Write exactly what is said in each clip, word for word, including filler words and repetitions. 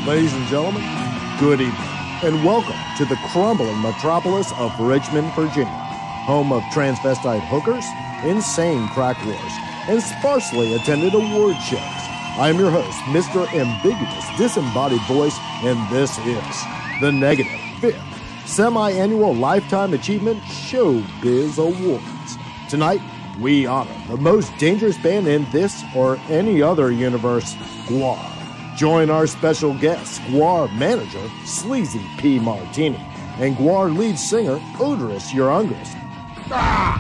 Ladies and gentlemen, good evening, and welcome to the crumbling metropolis of Richmond, Virginia, home of transvestite hookers, insane crack wars, and sparsely attended award shows. I am your host, Mister Ambiguous Disembodied Voice, and this is the Negative Fifth Semi-Annual Lifetime Achievement Showbiz Awards. Tonight, we honor the most dangerous band in this or any other universe, Gwar. Join our special guests, Gwar manager Sleazy P. Martini, and Gwar lead singer Oderus Urungus. Ah!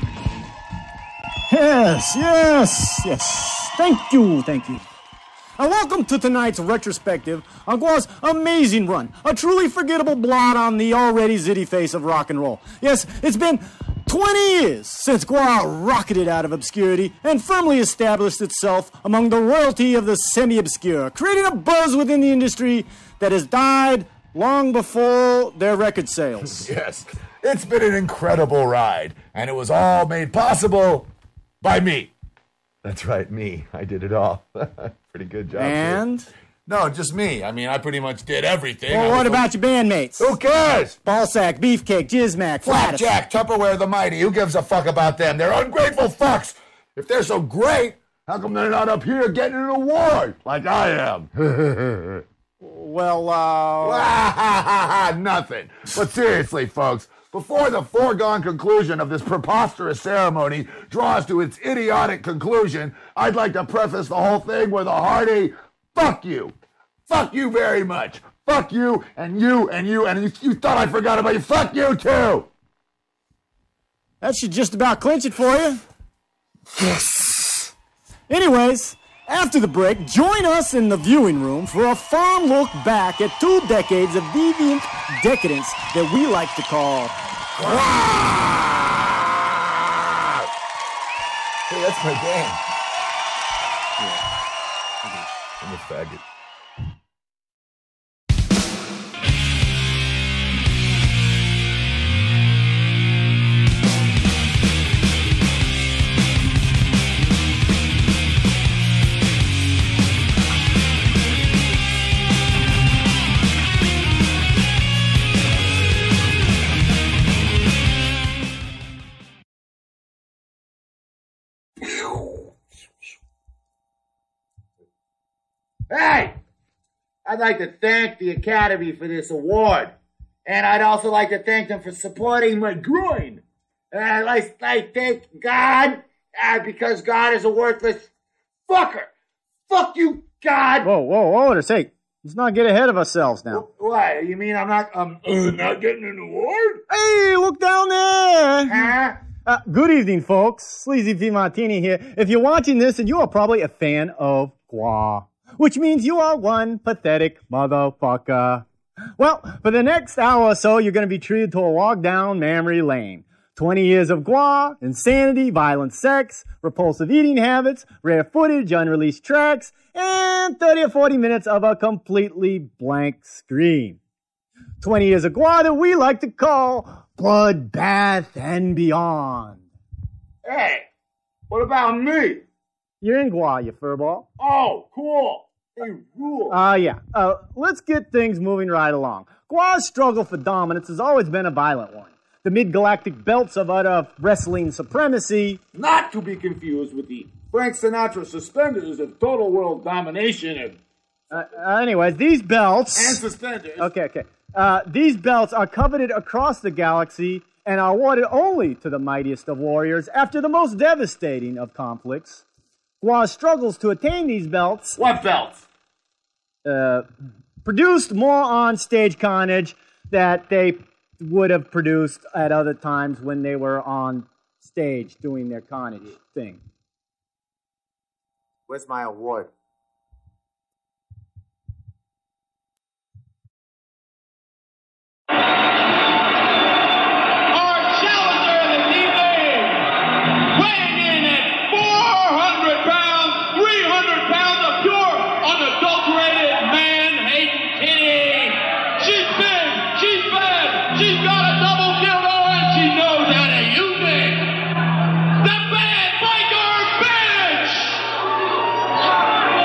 Yes, yes, yes. Thank you, thank you. And welcome to tonight's retrospective on Gwar's amazing run, a truly forgettable blot on the already zitty face of rock and roll. Yes, it's been twenty years since Gwar rocketed out of obscurity and firmly established itself among the royalty of the semi-obscure, creating a buzz within the industry that has died long before their record sales. Yes, it's been an incredible ride, and it was all made possible by me. That's right, me. I did it all. Pretty good job. And? Too. No, just me. I mean, I pretty much did everything. Well, what about your bandmates? Who cares? Balsac, Beefcake, Jizmac, Flatus. Flapjack, Tupperware, the Mighty. Who gives a fuck about them? They're ungrateful fucks. If they're so great, how come they're not up here getting an award like I am? Well, uh... Nothing. But seriously, folks, before the foregone conclusion of this preposterous ceremony draws to its idiotic conclusion, I'd like to preface the whole thing with a hearty fuck you. Fuck you very much. Fuck you, and you, and you, and you, you thought I forgot about you. Fuck you, too. That should just about clinch it for you. Yes. Anyways, after the break, join us in the viewing room for a fond look back at two decades of deviant decadence that we like to call... Hey, that's my band. Yeah. I'm a faggot. Hey! I'd like to thank the Academy for this award. And I'd also like to thank them for supporting my groin. And I'd like to thank God, uh, because God is a worthless fucker. Fuck you, God! Whoa, whoa, whoa, let's hey, let's not get ahead of ourselves now. What? You mean I'm not, um, uh, not getting an award? Hey, look down there! Huh? Uh, good evening, folks. Sleazy P. Martini here. If you're watching this, and you are probably a fan of Gwar, which means you are one pathetic motherfucker. Well, for the next hour or so, you're going to be treated to a walk down memory lane. twenty years of Gwar, insanity, violent sex, repulsive eating habits, rare footage, unreleased tracks, and thirty or forty minutes of a completely blank screen. twenty years of Gwar that we like to call Bloodbath and Beyond. Hey, what about me? You're in Gwar, you furball. Oh, cool. They rule. Uh, yeah. Uh, let's get things moving right along. Gwar's struggle for dominance has always been a violent one. The mid-galactic belts of utter wrestling supremacy. Not to be confused with the Frank Sinatra suspenders of total world domination and... Uh, uh, anyways, these belts... And suspenders. Okay, okay. Uh, these belts are coveted across the galaxy and are awarded only to the mightiest of warriors after the most devastating of conflicts. Gwar struggles to attain these belts. What belts? Uh, produced more on-stage carnage that they would have produced at other times when they were on stage doing their carnage thing. Where's my award? The Bad Biker Bitch!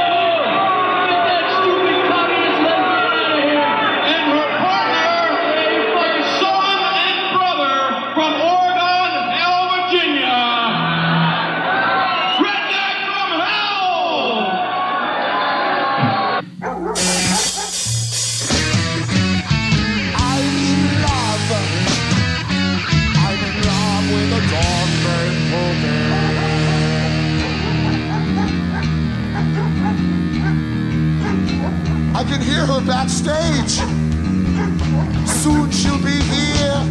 can hear her backstage. Soon she'll be here.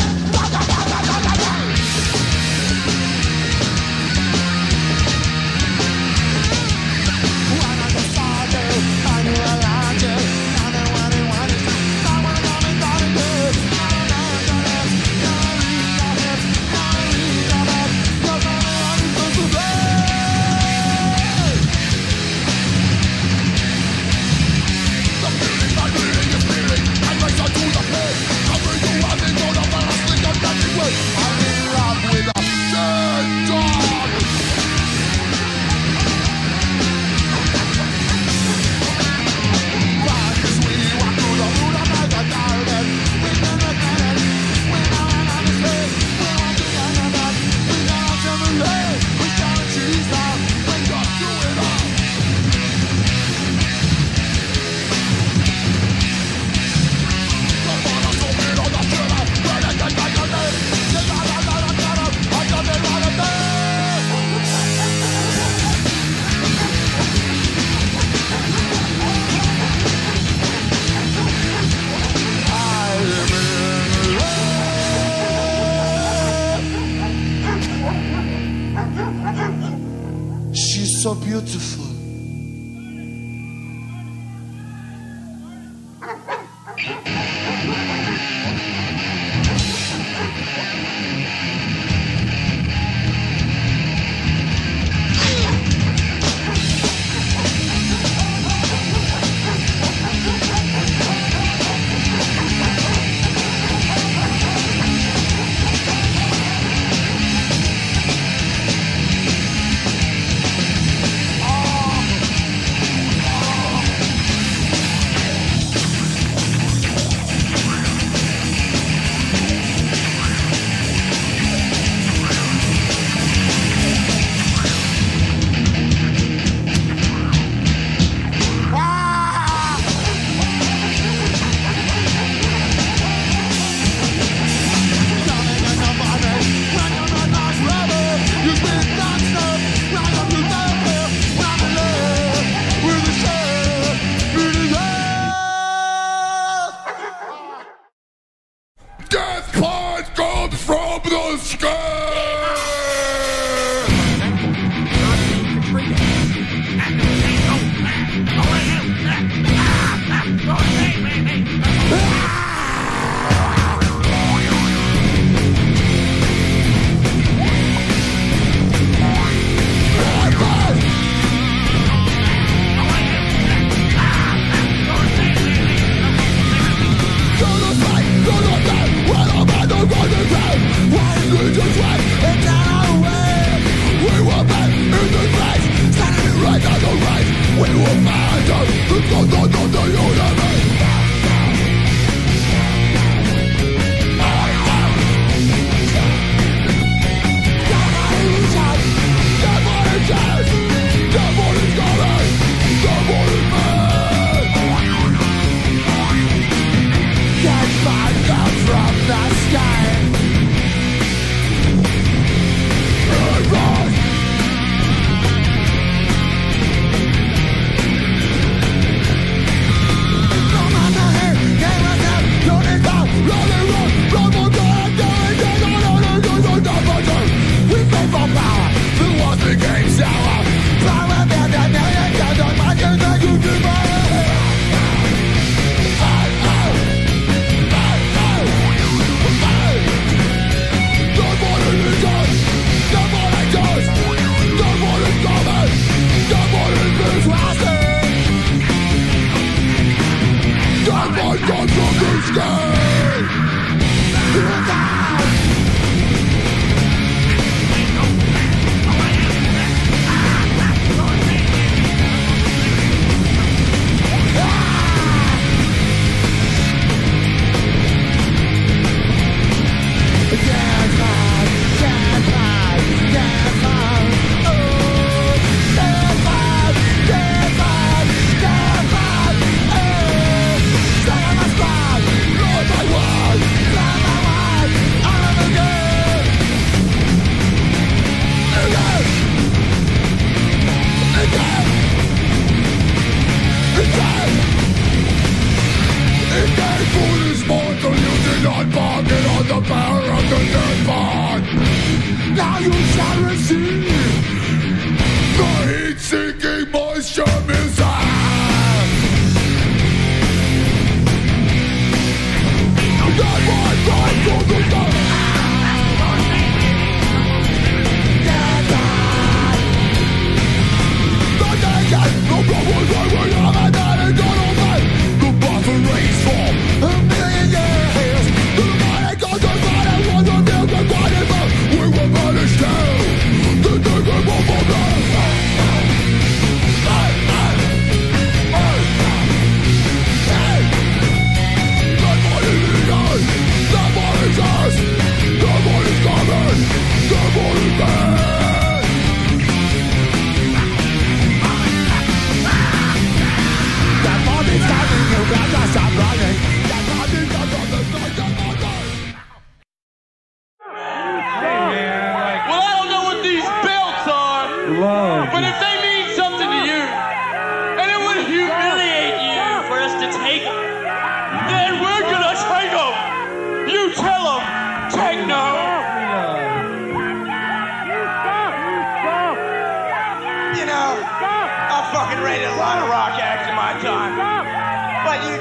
So beautiful.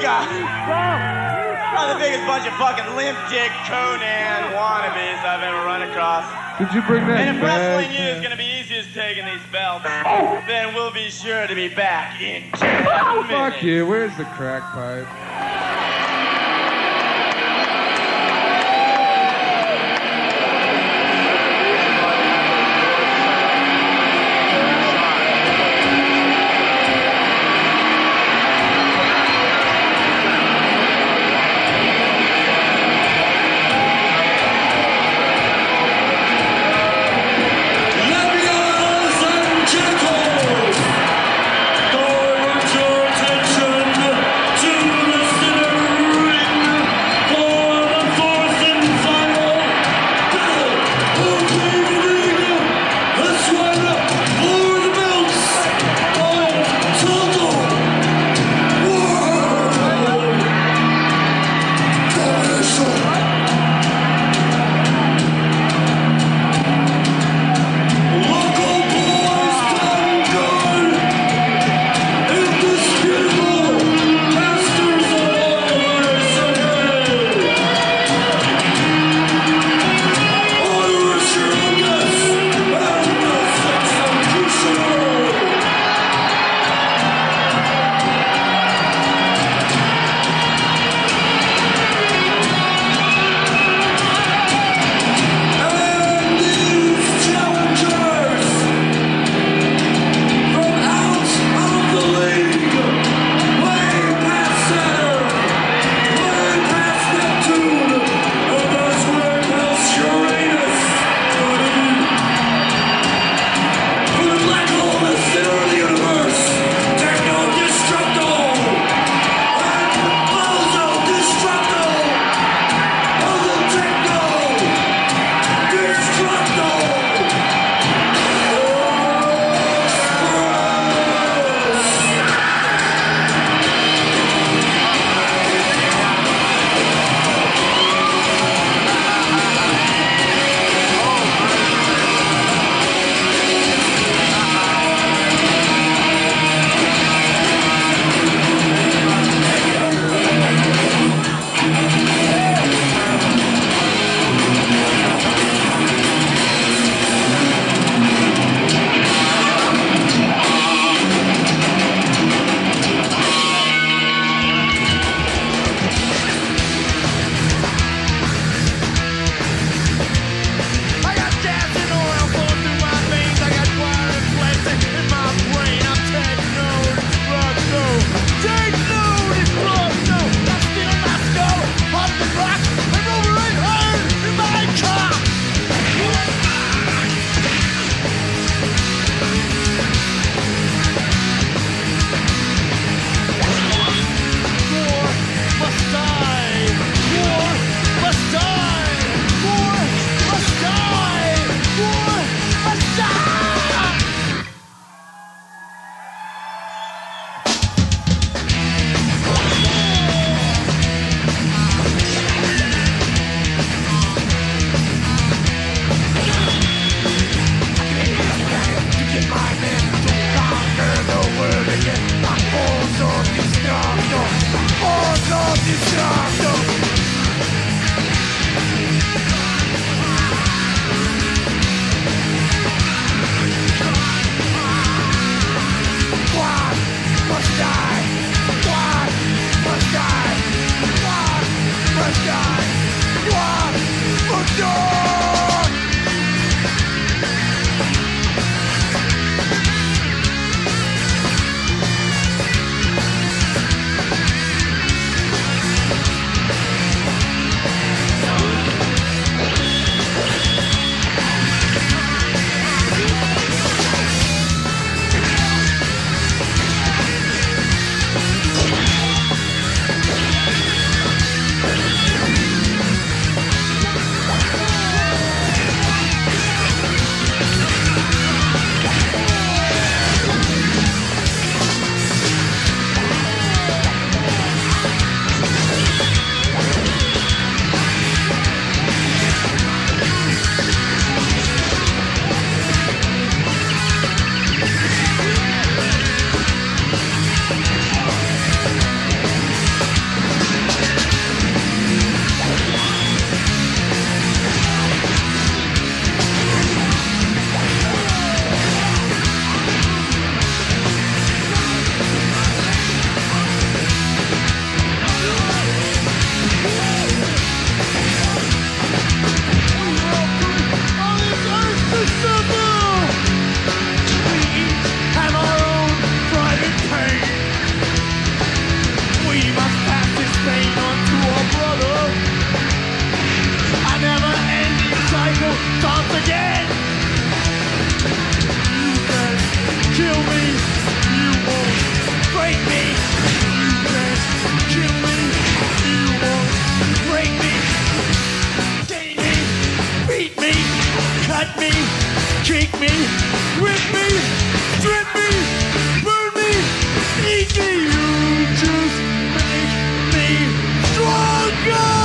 guys are the biggest bunch of fucking limp dick Conan wannabes I've ever run across. Did you bring that And if back? wrestling is going to be easy as taking these belts, then we'll be sure to be back in ten minutes. Fuck you. Where's the crack pipe? Direct your attention to the pain onto a brother. A never-ending cycle starts again. You can kill me, you won't break me. You can kill me, you won't break me. Stain me, beat me, cut me, kick me, rip me, strip me, burn me, eat me. You just make me stronger.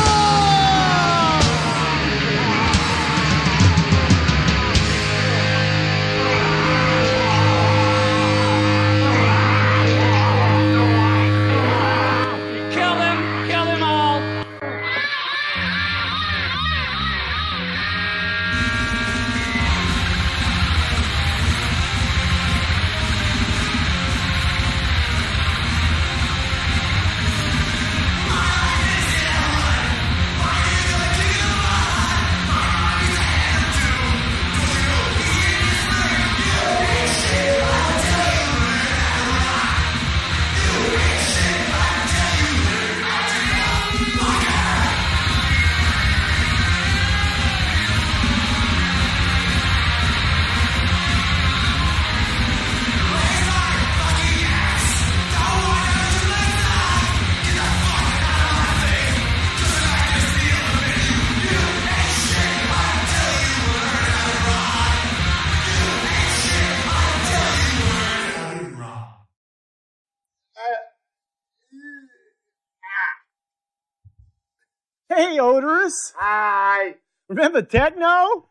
Hey, Oderus. Hi. Remember techno?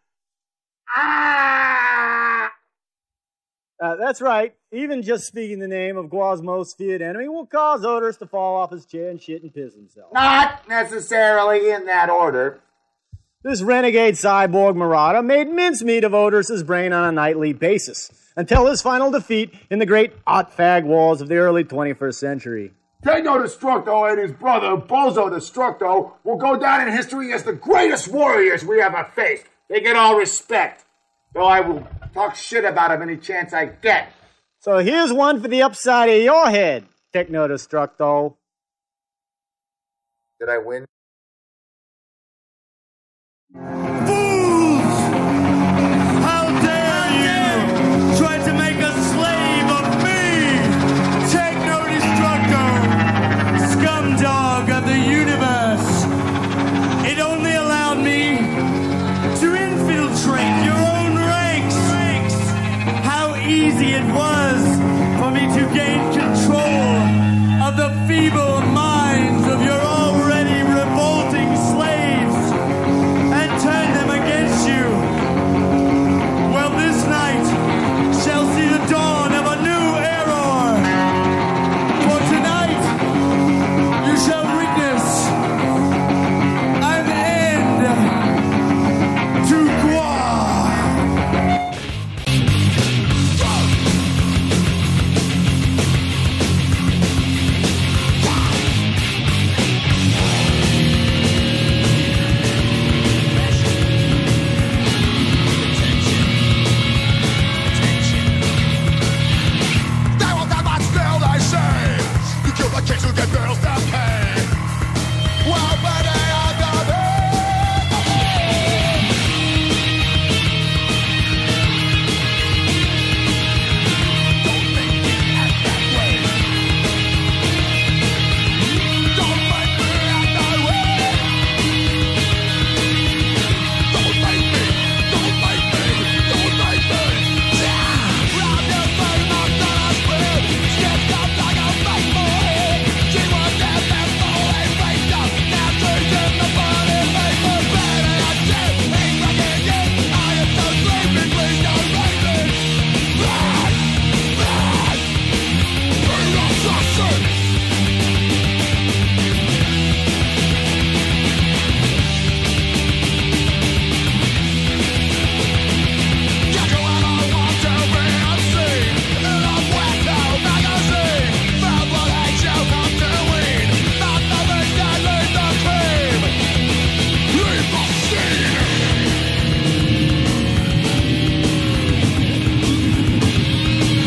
Ah! Uh, that's right. Even just speaking the name of Gwar's most feared enemy will cause Oderus to fall off his chair and shit and piss himself. Not necessarily in that order. This renegade cyborg marauder made mincemeat of Oderus's brain on a nightly basis, until his final defeat in the great art fag wars of the early twenty-first century. Techno Destructo and his brother, Bozo Destructo, will go down in history as the greatest warriors we ever faced. They get all respect, though I will talk shit about him any chance I get. So here's one for the upside of your head, Techno Destructo. Did I win? Fools! How dare you try to make a slave of me! Techno Destructo, scumdog of the universe. It only allowed me to infiltrate your own ranks. How easy it was for me to gain control of the feeble minds of your already revolting slaves and turn them against you. Well, this night shall see the dawn of a new era. For tonight you shall witness an end to Gwar. They won't get much still, they say. You kill the kids who get girls to pay. Well, but they are gonna Don't make me act that way. Don't make me act that way. Don't make me, don't make me, don't make me. Round your face, I'm gonna spin. Skipped up like a fake boy. She was dead before they faked up. Now she's in the body, make her bad. And I said, ain't fucking good. I am so sleepy, please don't make me. Bad, bad. Bring up something. Get you out, I want to be unseen. In a wet out magazine. Found what I shall come to win. Not the things that lead the cream. Leave the scene.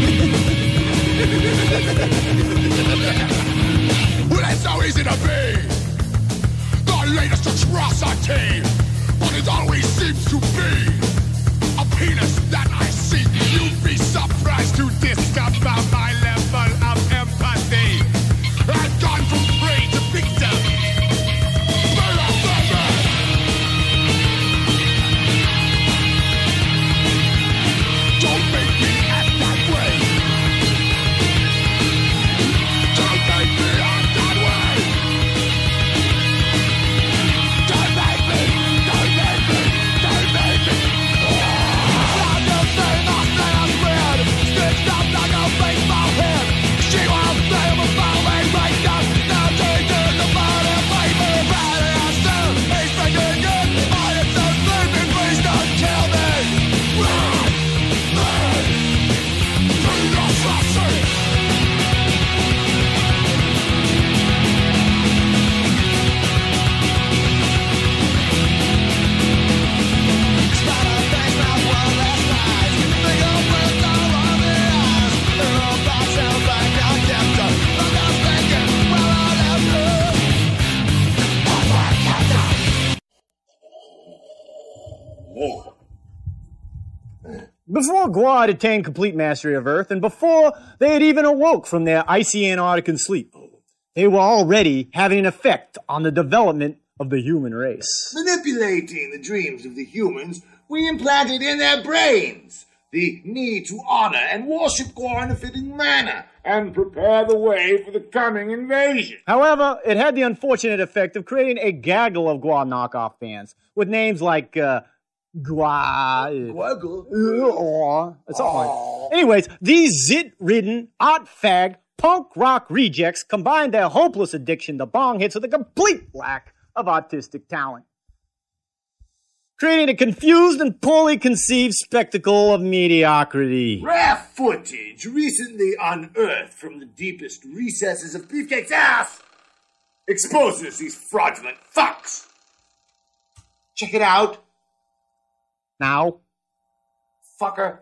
Well, it's so easy to be. latest atrocity, but it always seems to be a penis that I see. You'd be surprised to discover my level of empathy. I've gone from prey to victim. Murder, murder. Don't make me act that way. Don't make me act that way. Don't make me, don't make me, don't make me. Found the thing I said I read, stitched up like a baseball head. She was there before we break up. Now take in the body, baby, bad and still. He's making good, I am so sleepy, please don't kill me. Run, run, through the suffering. Before Gwar had attained complete mastery of Earth, and before they had even awoke from their icy Antarctican sleep, they were already having an effect on the development of the human race. Manipulating the dreams of the humans, we implanted in their brains the need to honor and worship Gwar in a fitting manner and prepare the way for the coming invasion. However, it had the unfortunate effect of creating a gaggle of Gwar knockoff bands with names like uh, Gwar. Uh, it's all right. Anyways, these zit-ridden, art-fag, punk rock rejects combined their hopeless addiction to bong hits with a complete lack of artistic talent, creating a confused and poorly conceived spectacle of mediocrity. Rare footage recently unearthed from the deepest recesses of Beefcake's ass exposes these fraudulent fucks. Check it out, Now, fucker.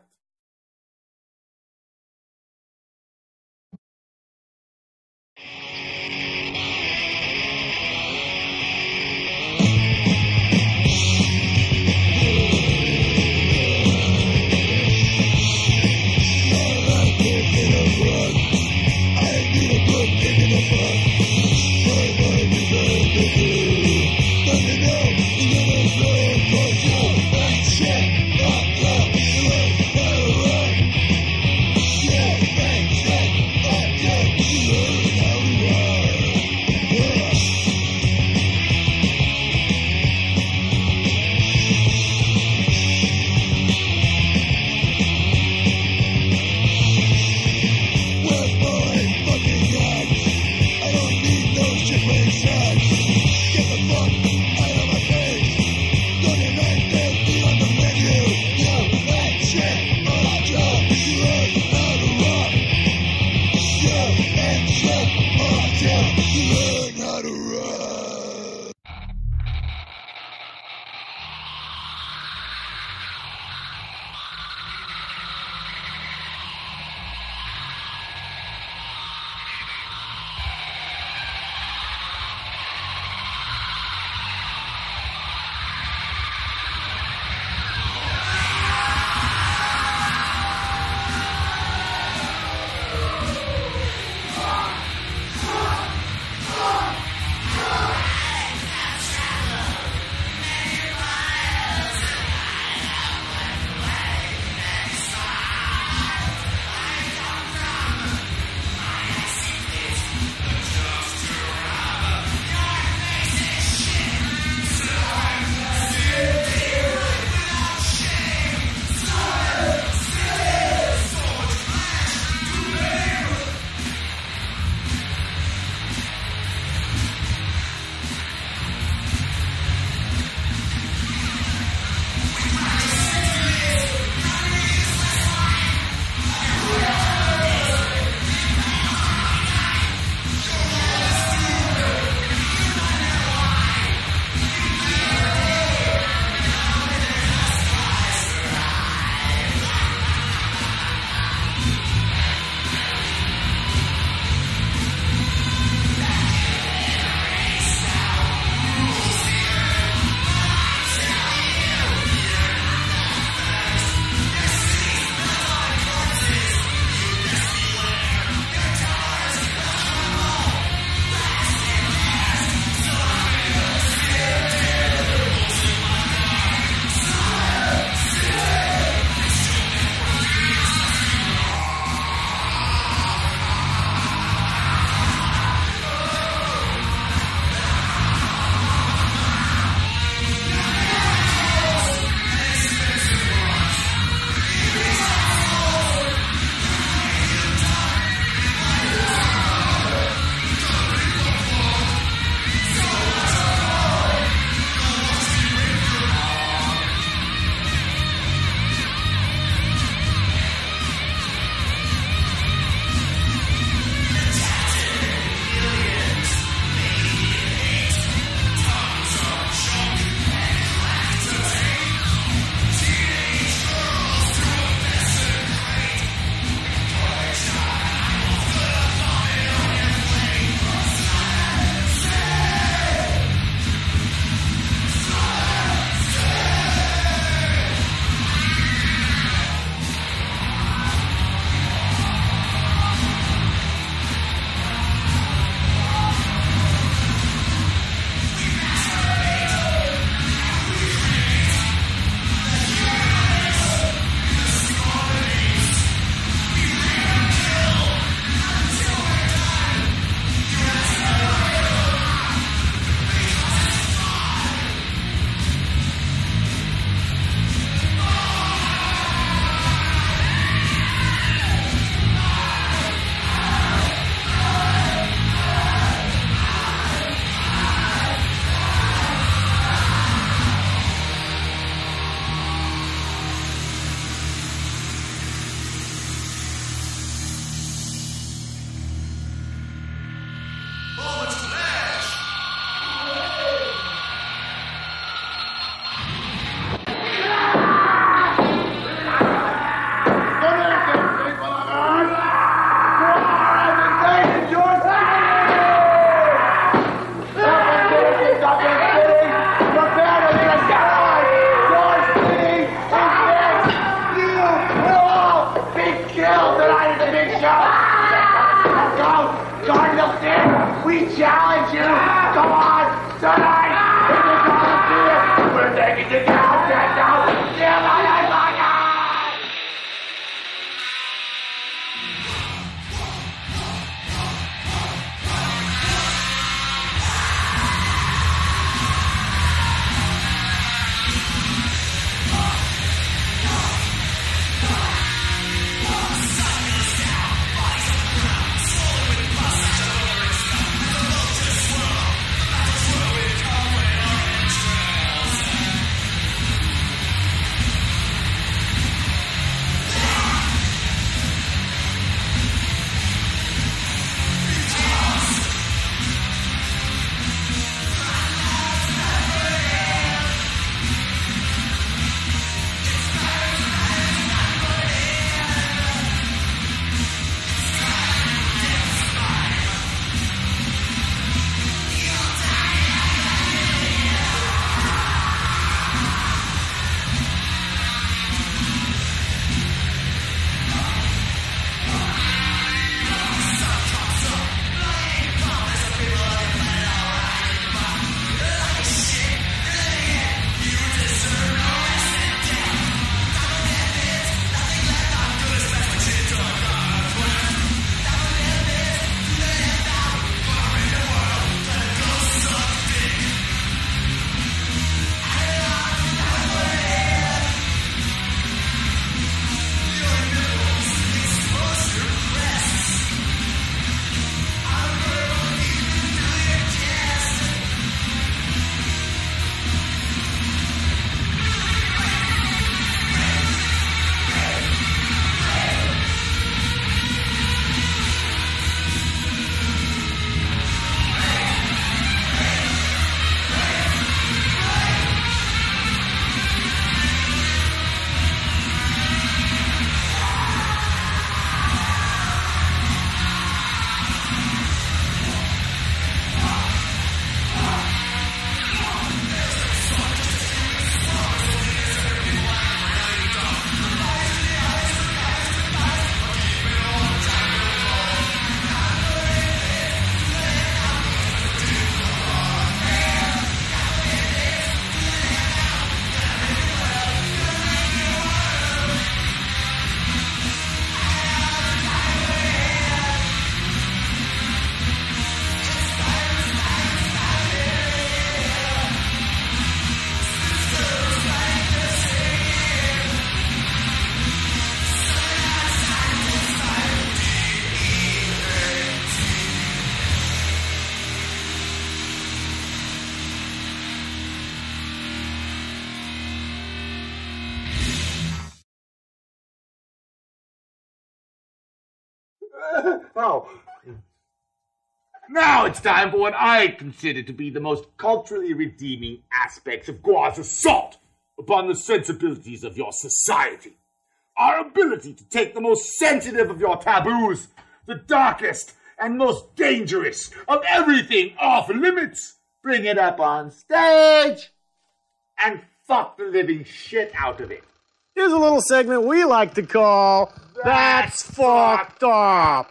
With my fucking guns, I We challenge you. Come on, tonight. If you're gonna see it, we're taking you down, down, down. Yeah, my, my, my, my. Oh. Now it's time for what I consider to be the most culturally redeeming aspects of Gwar's assault upon the sensibilities of your society. Our ability to take the most sensitive of your taboos, the darkest and most dangerous of everything off limits, bring it up on stage, and fuck the living shit out of it. Here's a little segment we like to call That's Fucked Up.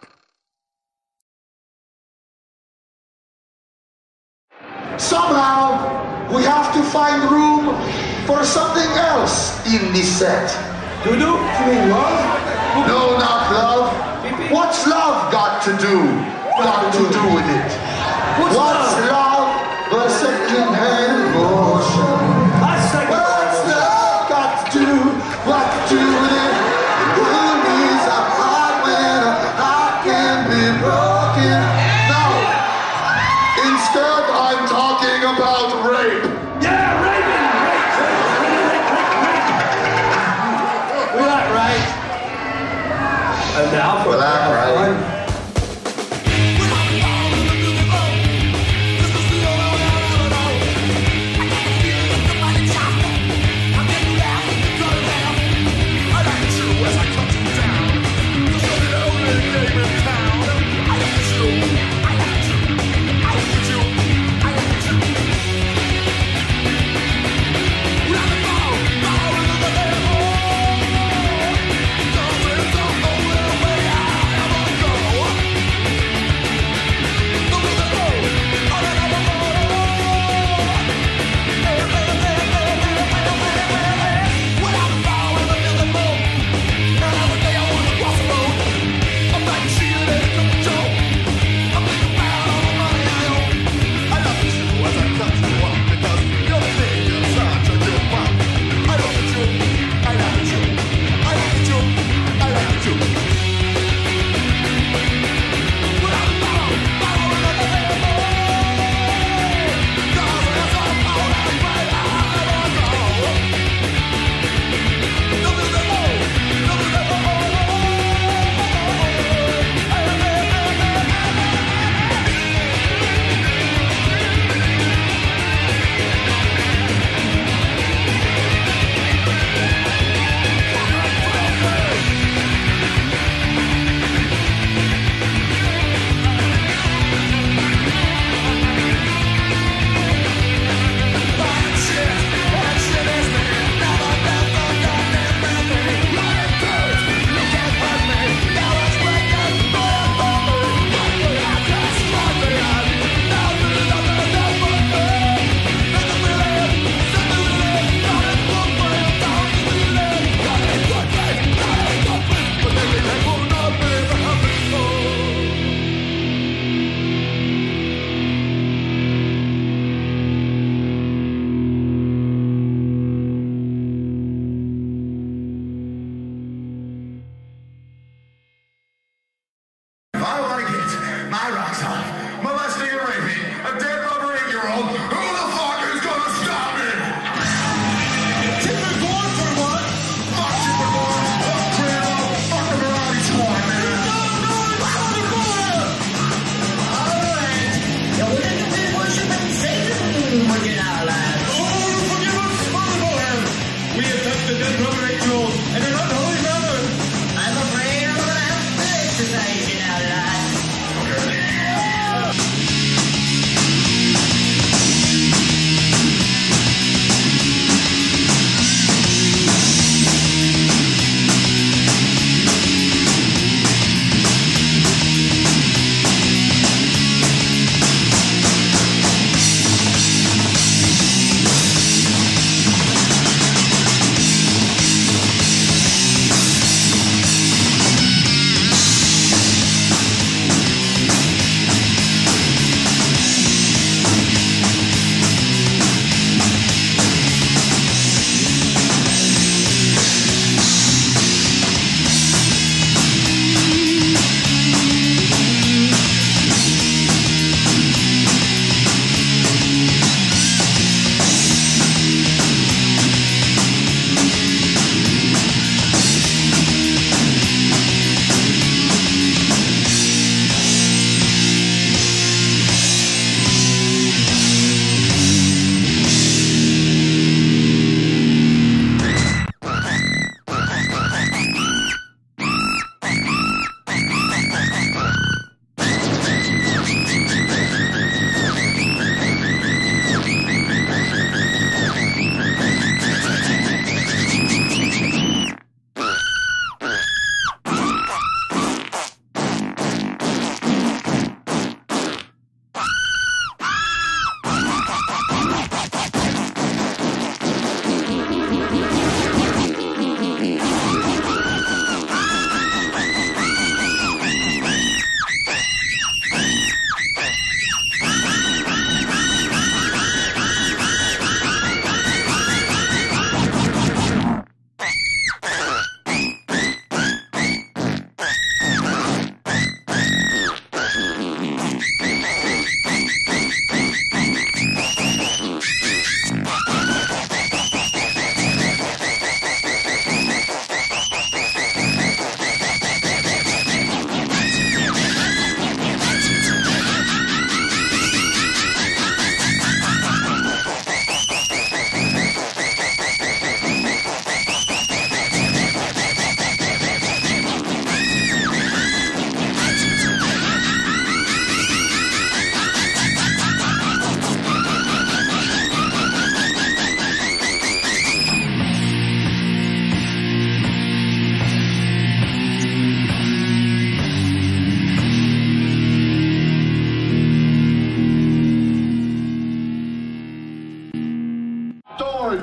Somehow, we have to find room for something else in this set. Doo-doo? You mean love? No, not love. What's love got to do? Got to do with it? What's, What's love? love but second-hand emotion? What's love got to do? What to do with it? Who needs a heart when a heart can be broken? No. Instead, I'm talking about rape. Yeah, raping! Rape, rape, rape, rape, rape. We like right. And now for Well, that right. Go.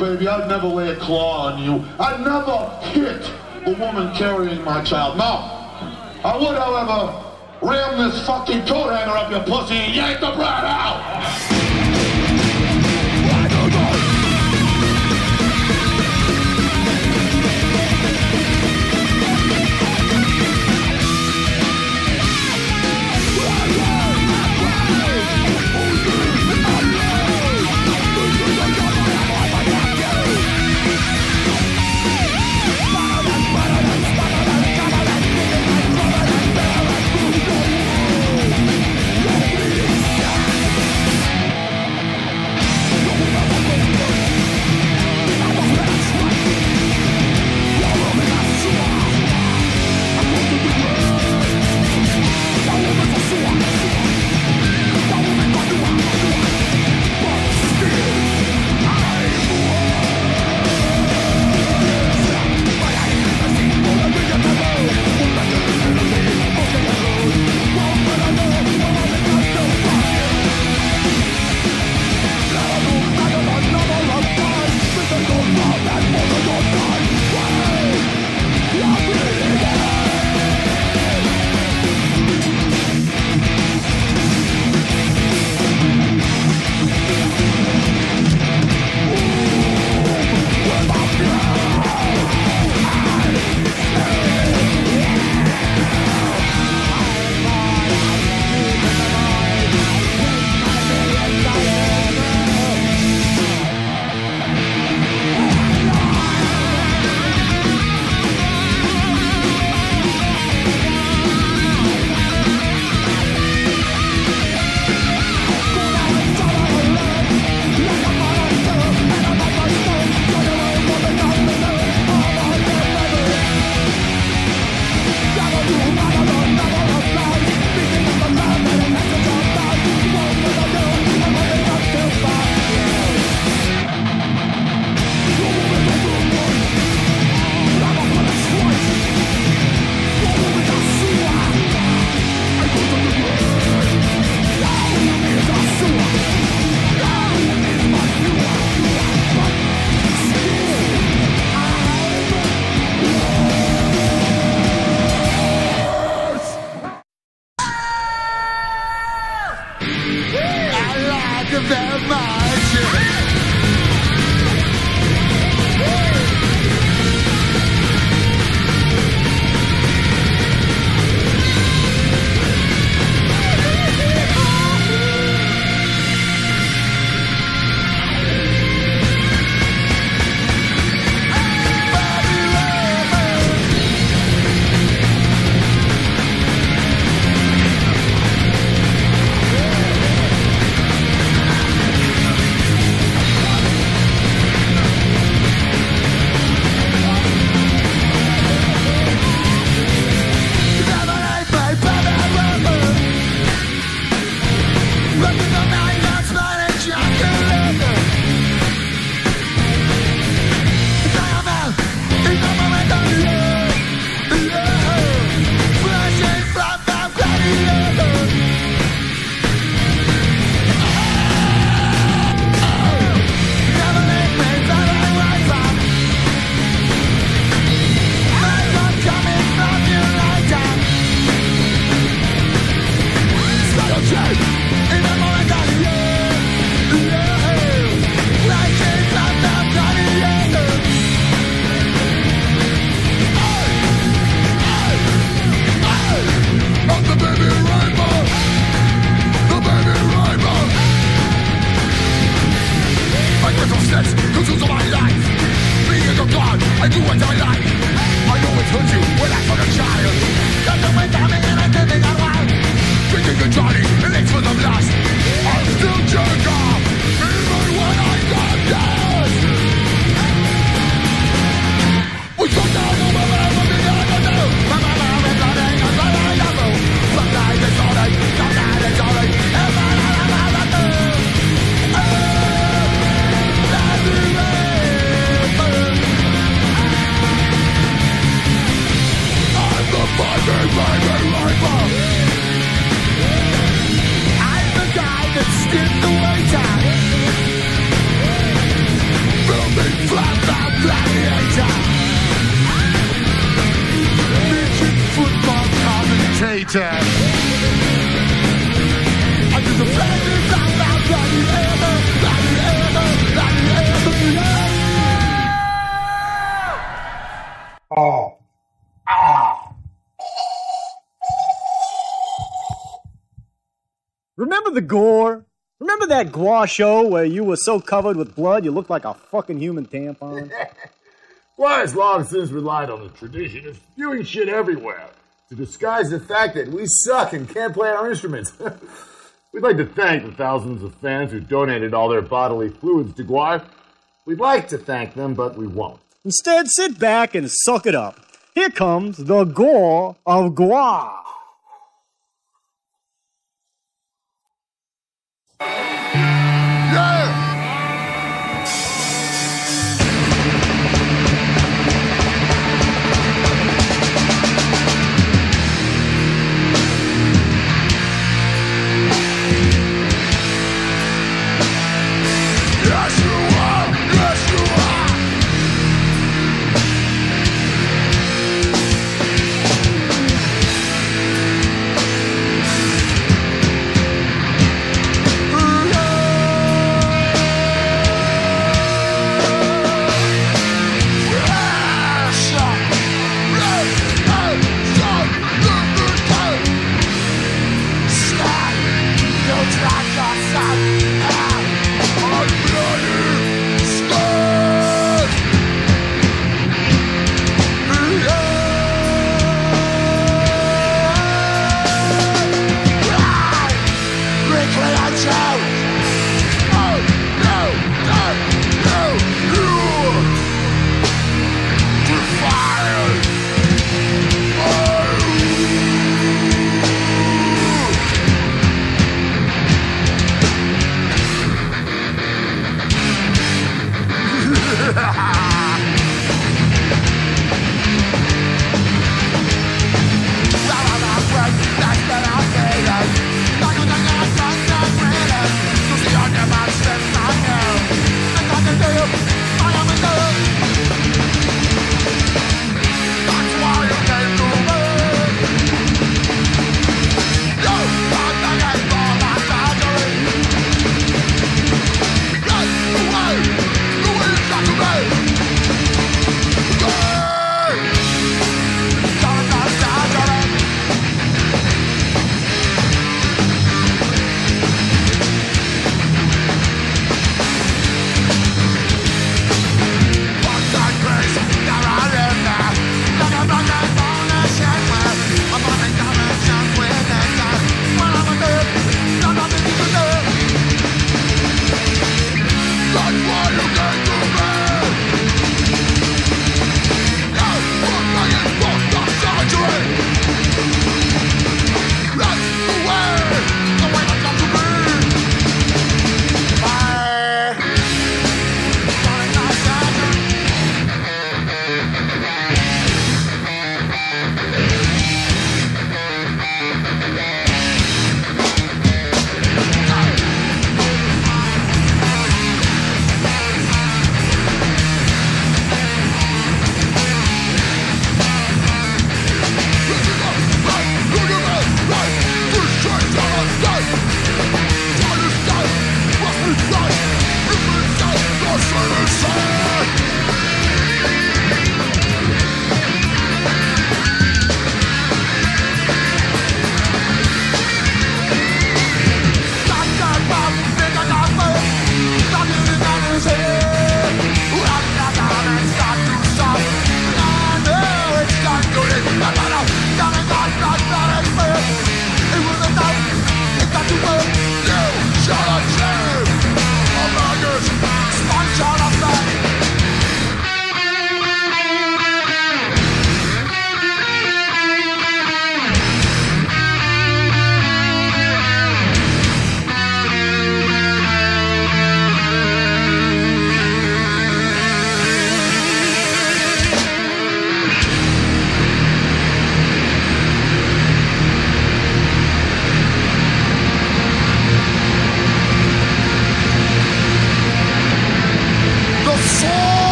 baby, I'd never lay a claw on you. I'd never hit the woman carrying my child. No. I would, however, ram this fucking coat hanger up your pussy and yank the brat out! time. Oh. Ah. Remember the gore? Remember that Gwar show where you were so covered with blood you looked like a fucking human tampon? Gwar has long since relied on the tradition of spewing shit everywhere to disguise the fact that we suck and can't play our instruments. We'd like to thank the thousands of fans who donated all their bodily fluids to Gwar. We'd like to thank them, but we won't. Instead, sit back and suck it up. Here comes the gore of Gwar. Yeah! Yes, you are! Yes, you are!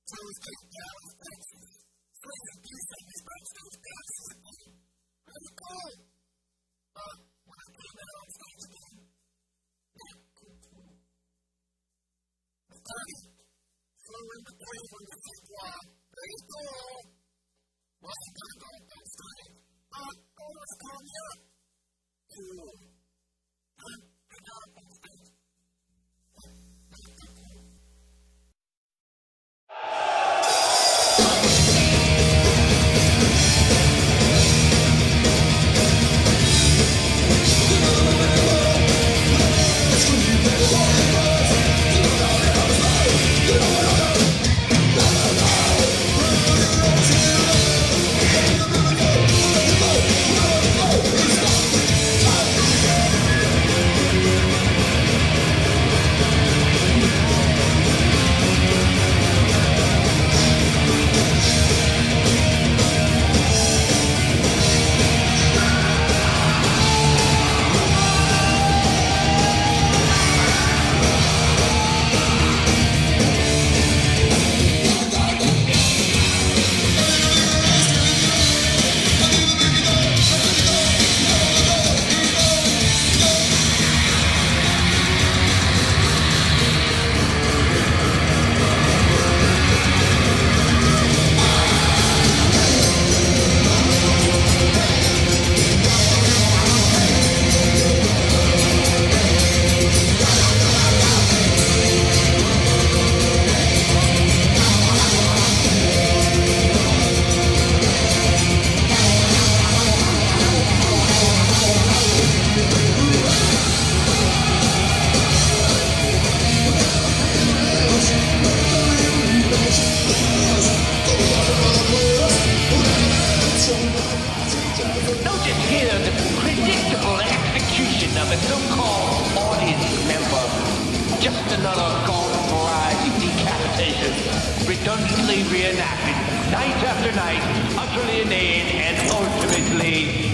redundantly reenacted night after night, utterly inane and ultimately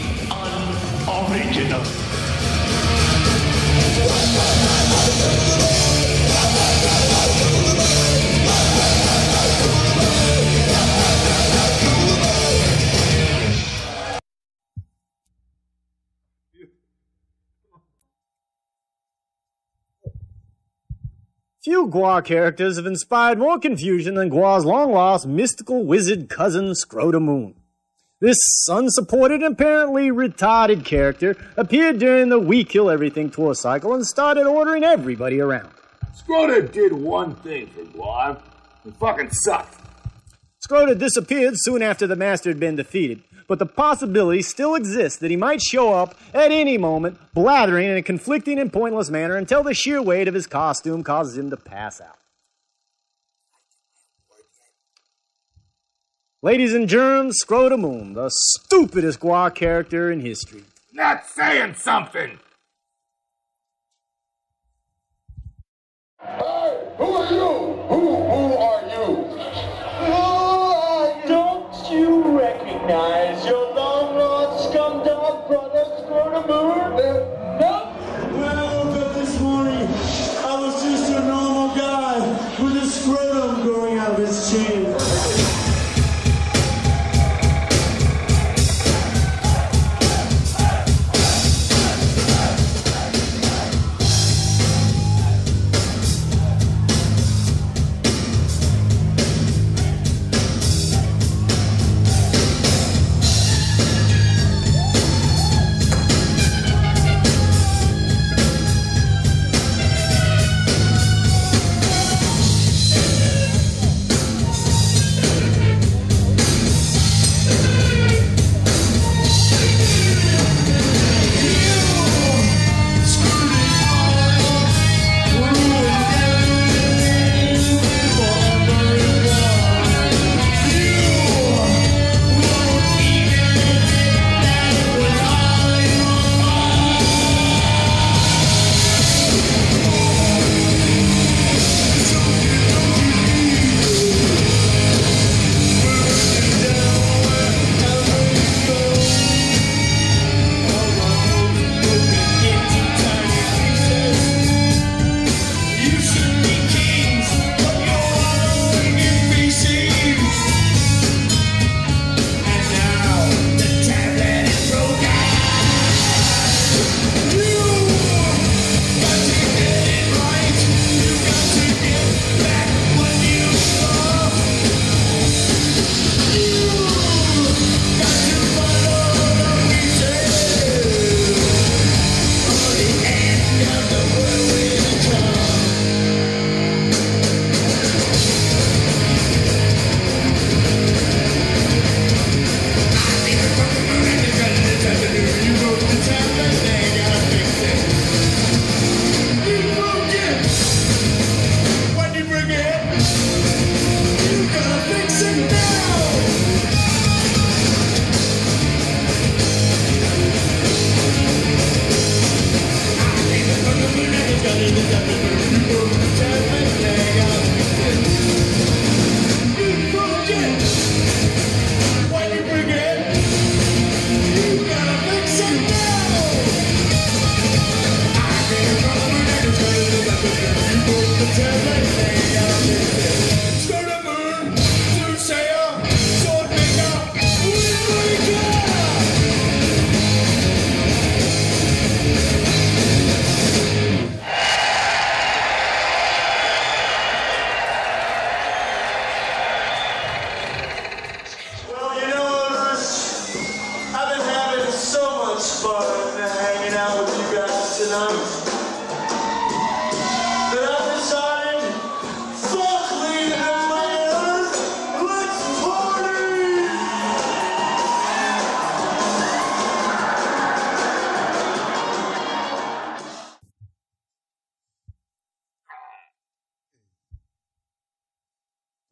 unoriginal. Few Gwar characters have inspired more confusion than Gwar's long-lost mystical wizard cousin Scrotamoon. This unsupported and apparently retarded character appeared during the We Kill Everything tour cycle and started ordering everybody around. Scrota did one thing for Gwar. It fucking sucked. Scrota disappeared soon after the Master had been defeated, but the possibility still exists that he might show up at any moment, blathering in a conflicting and pointless manner until the sheer weight of his costume causes him to pass out. Ladies and germs, Scrotamoon, the stupidest Gwar character in history. Not saying something! Hey, who are you? Who, who are you? Oh, don't you recognize your long-lost scumdog brother, Scrotamoon? Nope. Well, but this morning, I was just a normal guy with a scrotum growing out of his chin.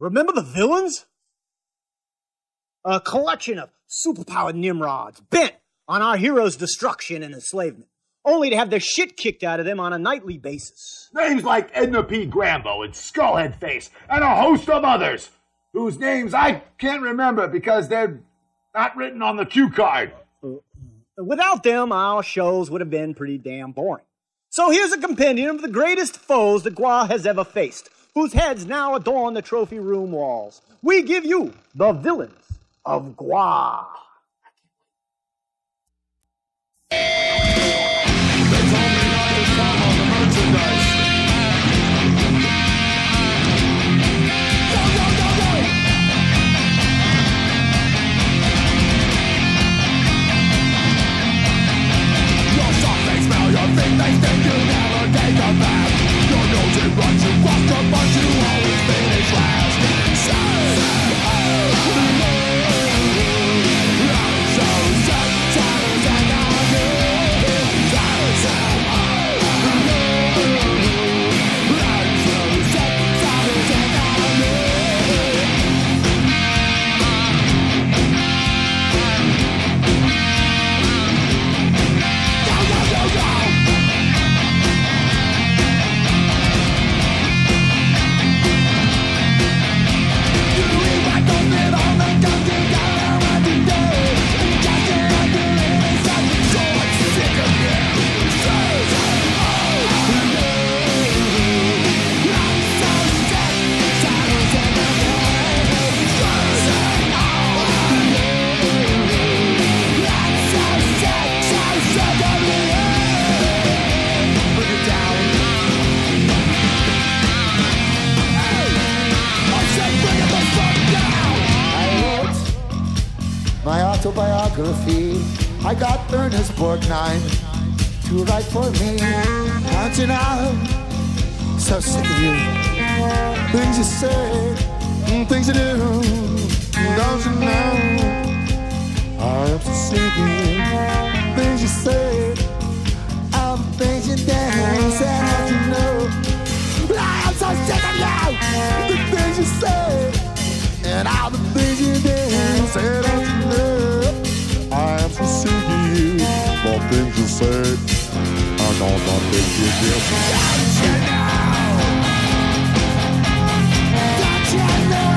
Remember the villains? A collection of superpowered Nimrods bent on our heroes' destruction and enslavement, only to have their shit kicked out of them on a nightly basis. Names like Edna P. Grambo and Skullhead Face and a host of others, whose names I can't remember because they're not written on the cue card. Without them, our shows would have been pretty damn boring. So here's a compendium of the greatest foes that Gwar has ever faced, whose heads now adorn the trophy room walls. We give you the villains of Gwar. Your thing they think you never take them back. Your nose it runs you walk up but you always finish last. So, I'm so sick, tired and ugly. So, so, I'm so sick, tired and ugly. My autobiography, I got Ernest Borgnine to write for me. Don't you know, so sick of you. Things you say, things you do. Don't you know, I'm so sick of you. Things you say, all the things you dance. And don't you know, I'm so sick of you. The things you say, and all the things you dance. And don't you know, I am so sick of you. The things you say, and all the things you do. Don't you know? Don't you know?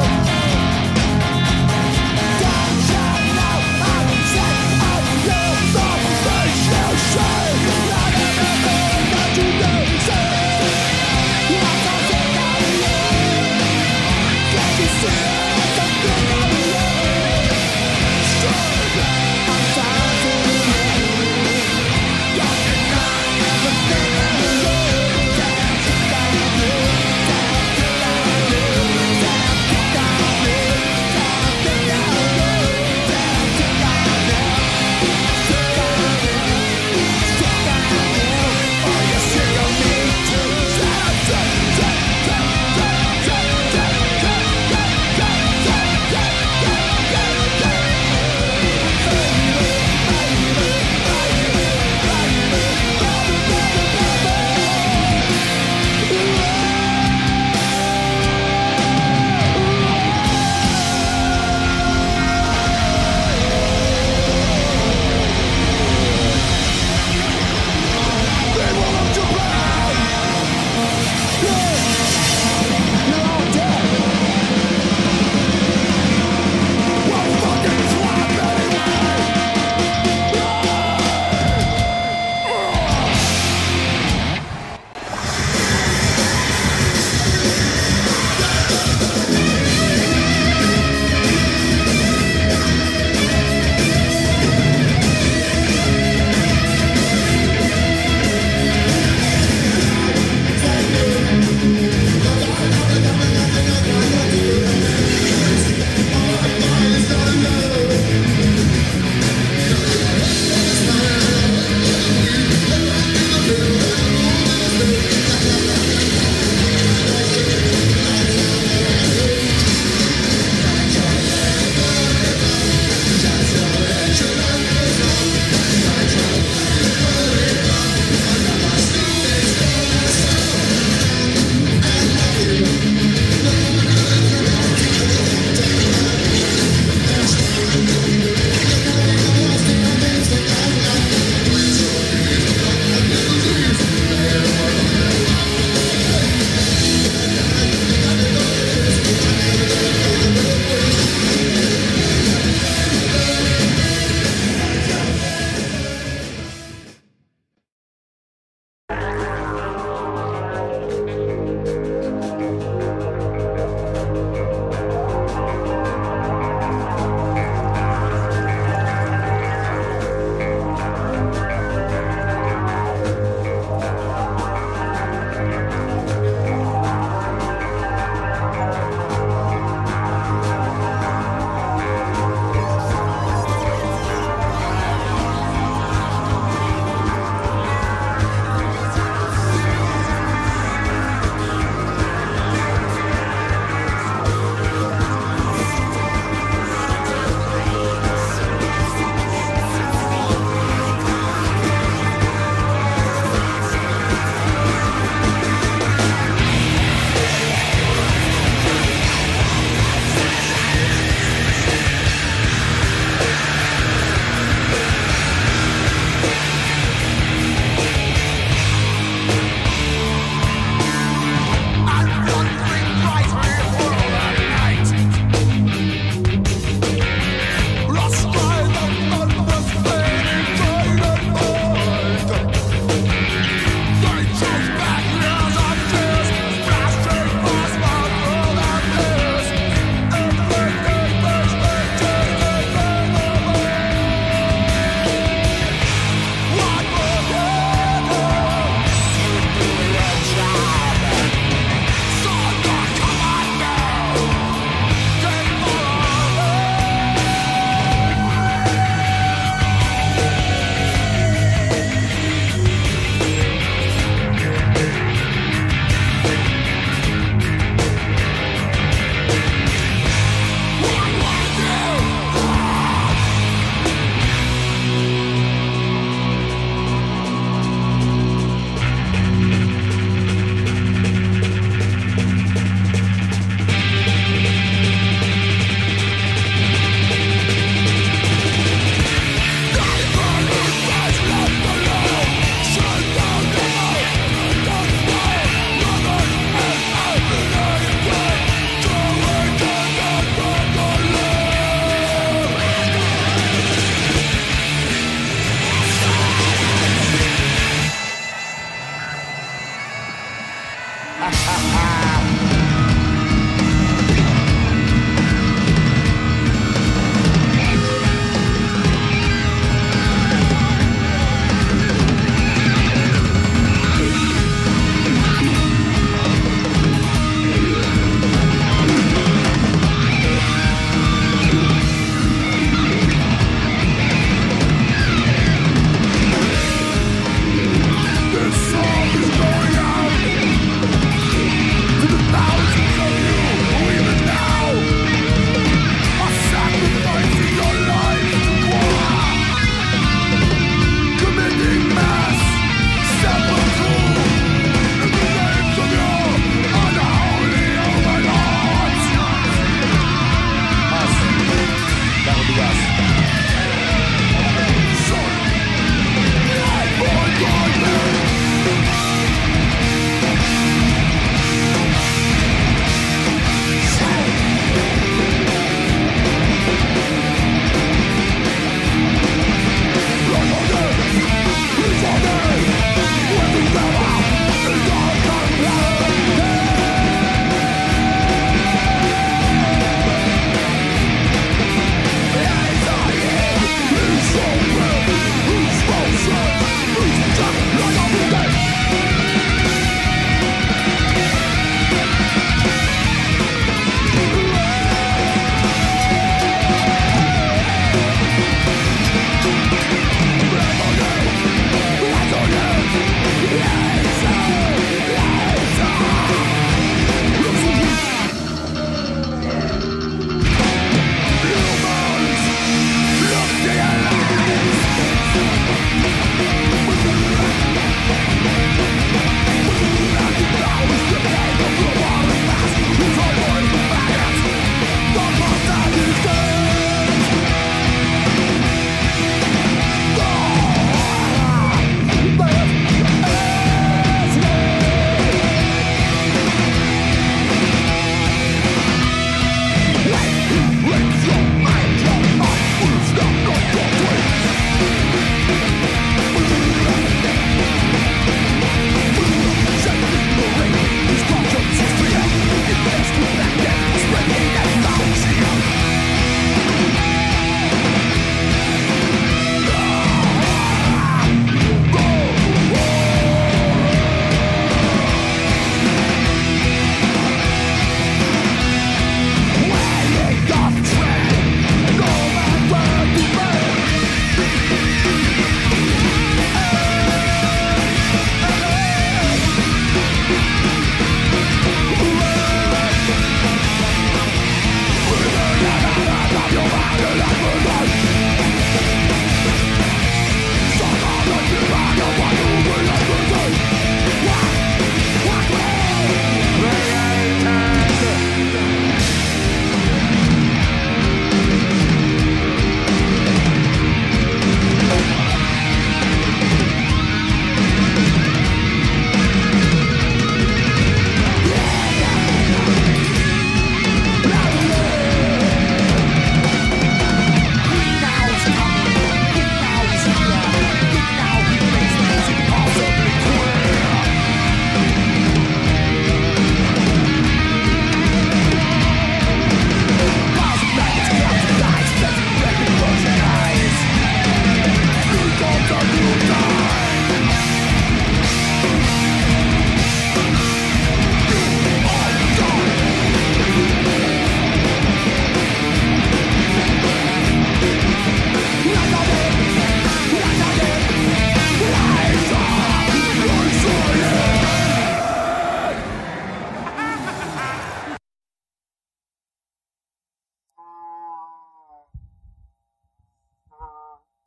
Don't you know? I'm sick of you. The things you say, and everything that you do say. I'm so sick of you. Can't you see something of you? I'm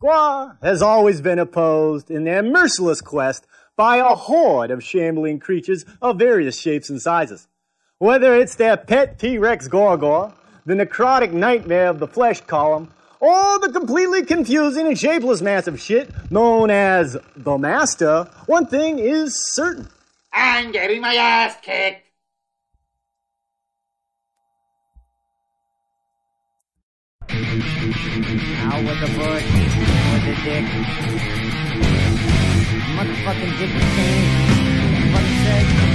Gwar has always been opposed in their merciless quest by a horde of shambling creatures of various shapes and sizes. Whether it's their pet T-Rex Gorgor, the necrotic nightmare of the flesh column, or the completely confusing and shapeless mass of shit known as the Master, one thing is certain. I'm getting my ass kicked. Out with the bush, with the dick. Motherfucking dick thing. What he said.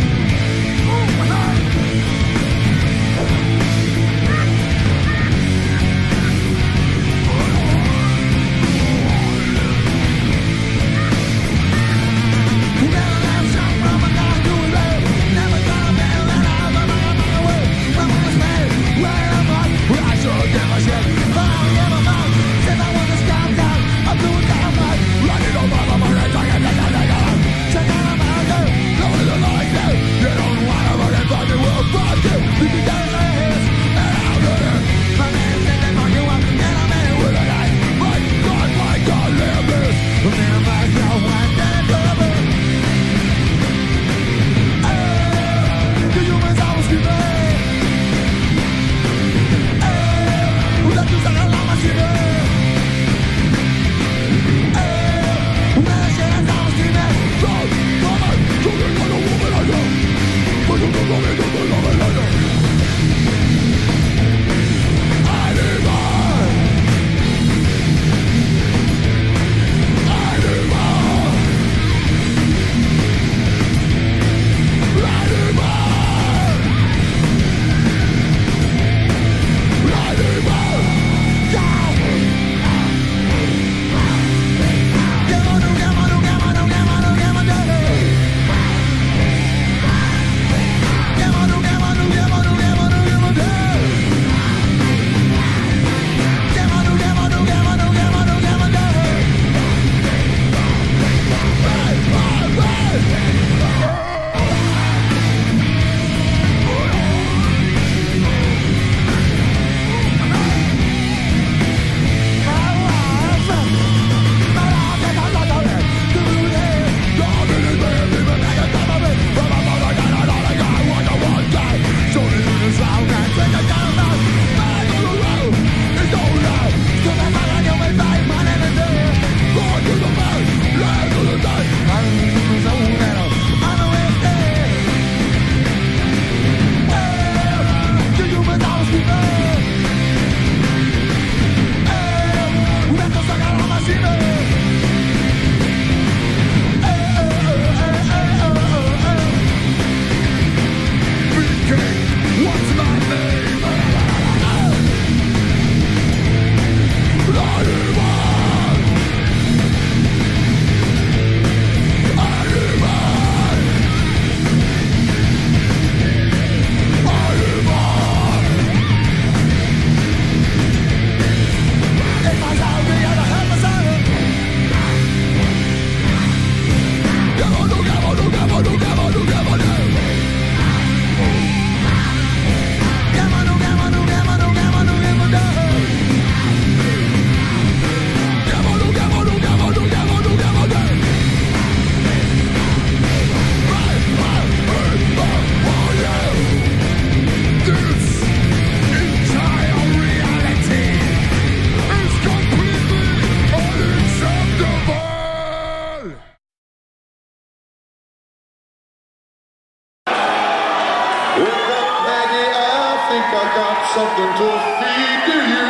something to feed to you.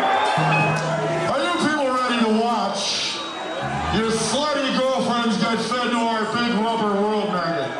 Are you people ready to watch your slutty girlfriends get fed to our big rubber world magnet?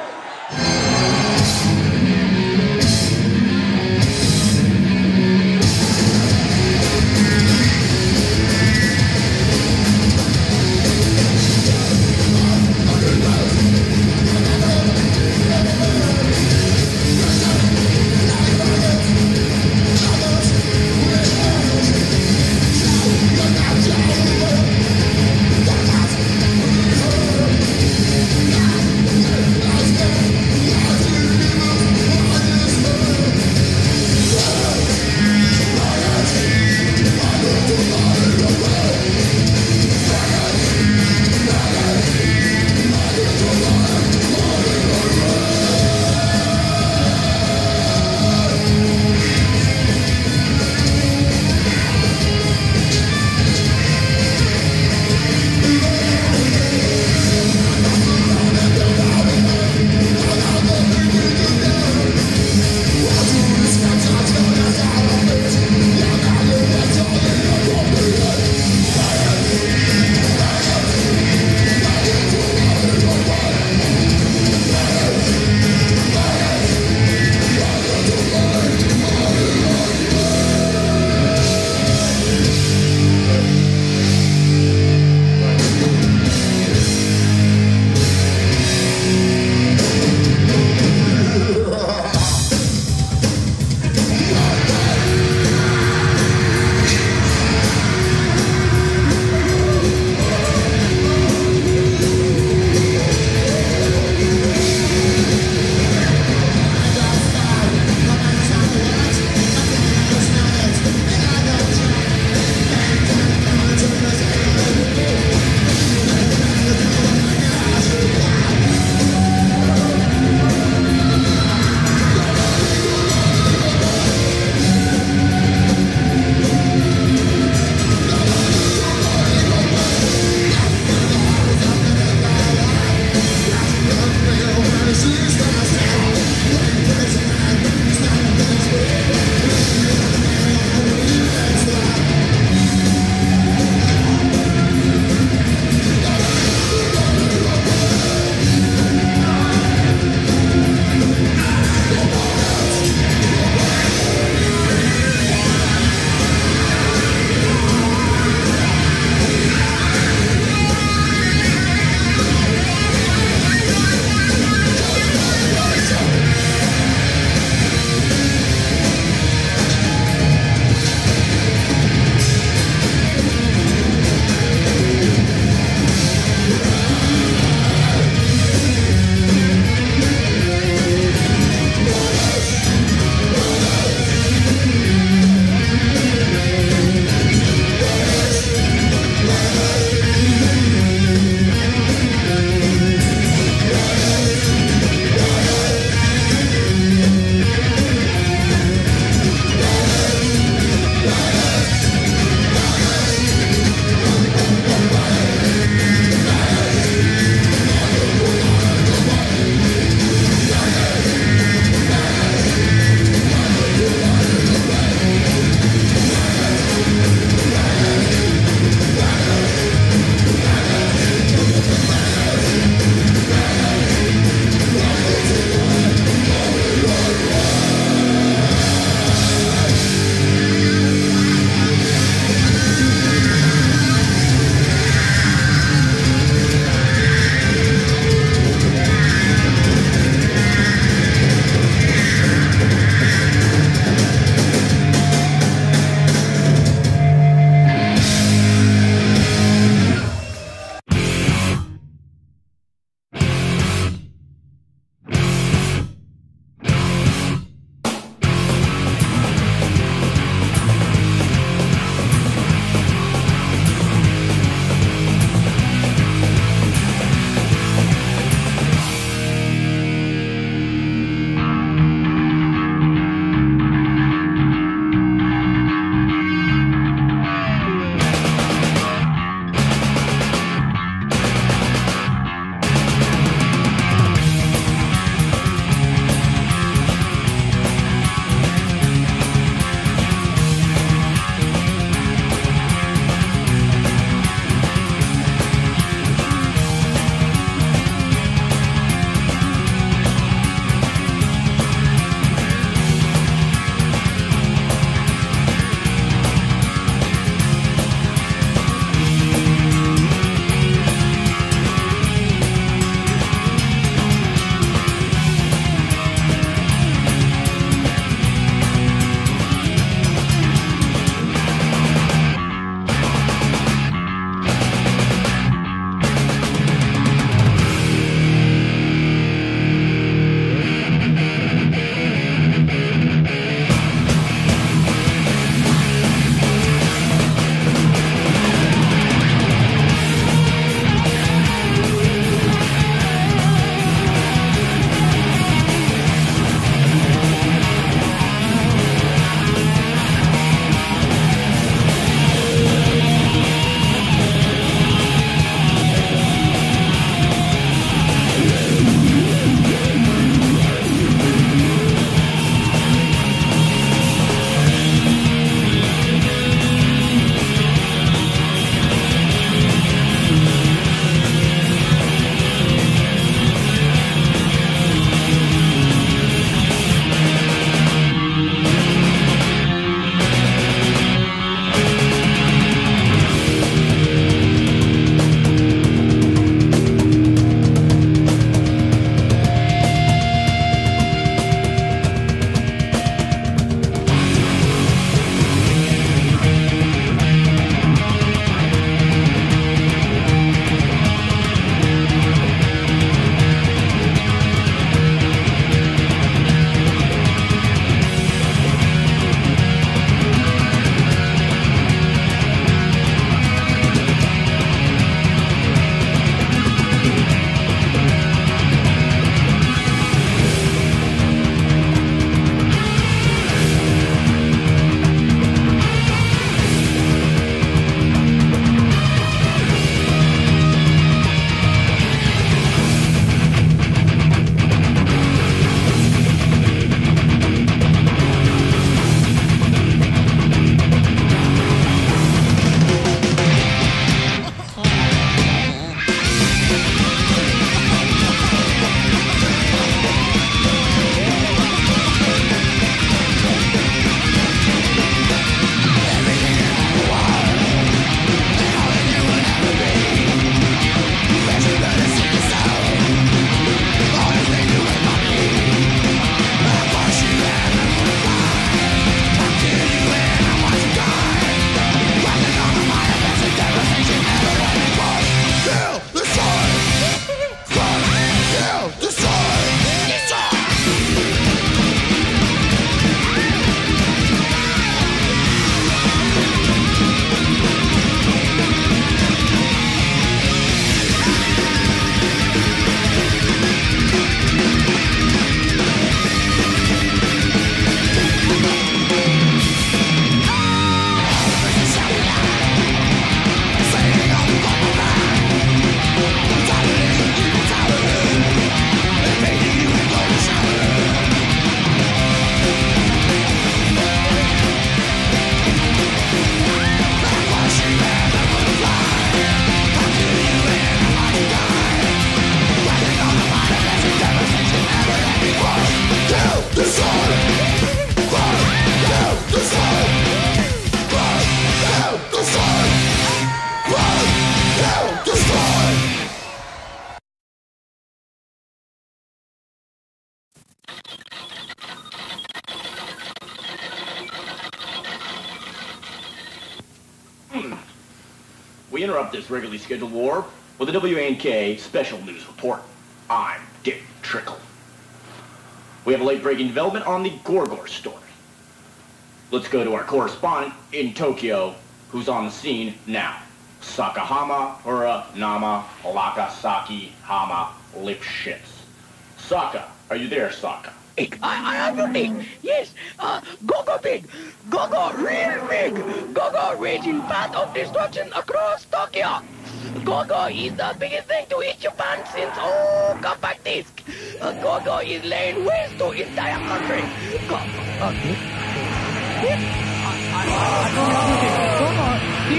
We interrupt this regularly scheduled war with a W A N K special news report. I'm Dick Trickle. We have a late-breaking development on the Gwar story. Let's go to our correspondent in Tokyo, who's on the scene now. Sakahama Hura Nama Lakasaki Hama Lipschitz. Saka, are you there, Saka? I, I am your big. Yes, uh, go go big. Go go real big. Go go raging path of destruction across Tokyo. Go go is the biggest thing to hit your pants since oh compact disc. Uh, go go is laying waste to entire country. Go uh, this, this, I, I, go go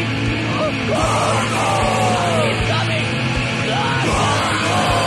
it's coming. Go go.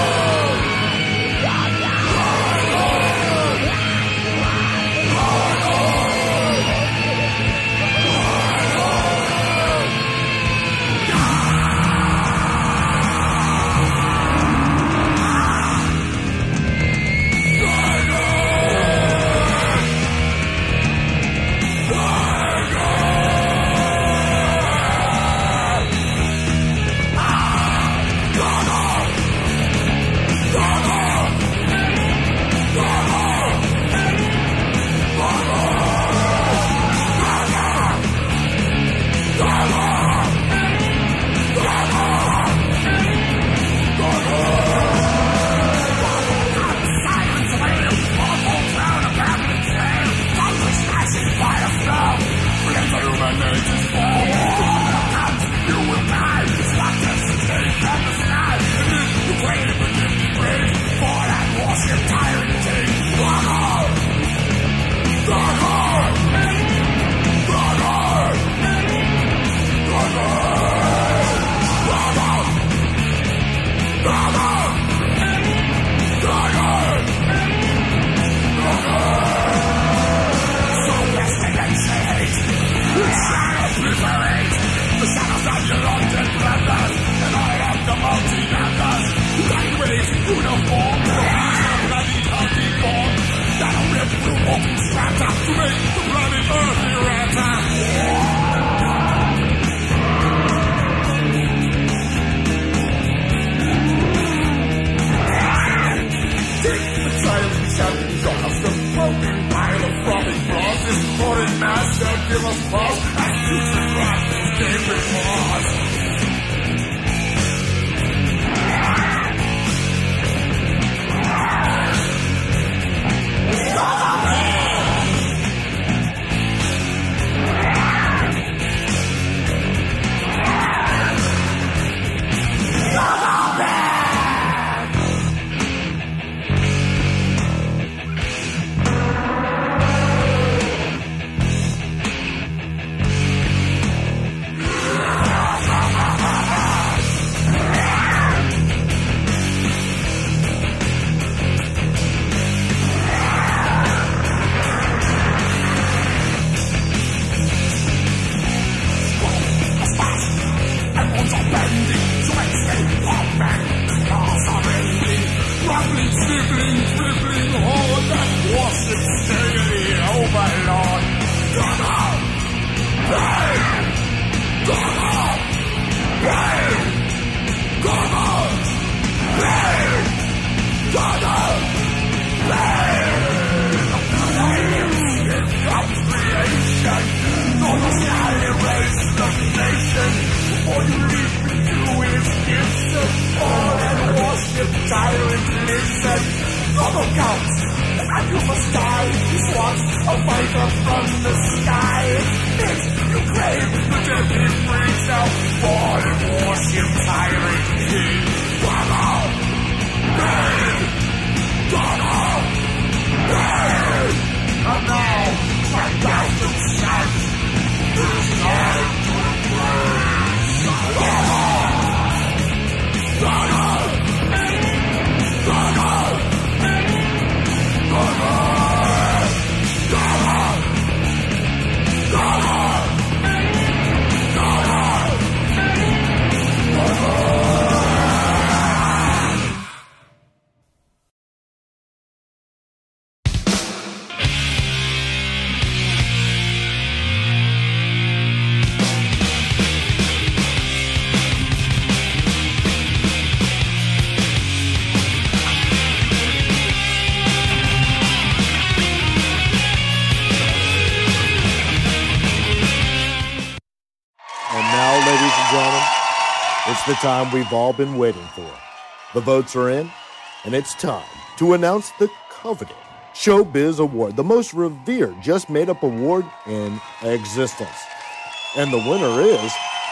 Go! It's the time we've all been waiting for. The votes are in, and it's time to announce the coveted Showbiz Award, the most revered just made up award in existence. And the winner is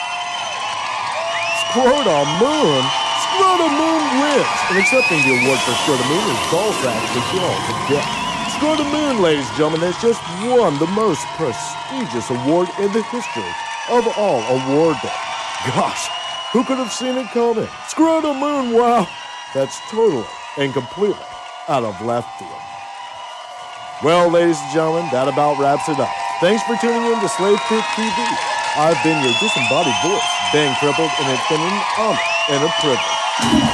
Scrotum Moon. Scrotum Moon wins. And accepting the award for Scrotum Moon is Balsac the Girl to Death. Scrotum Moon, ladies and gentlemen, has just won the most prestigious award in the history of all award day. Gosh, who could have seen it coming? Scrotum Moon, wow. That's totally and completely out of left field. Well, ladies and gentlemen, that about wraps it up. Thanks for tuning in to SlavePit T V. I've been your disembodied voice, Ben Crippled, and it's been an honor and a privilege.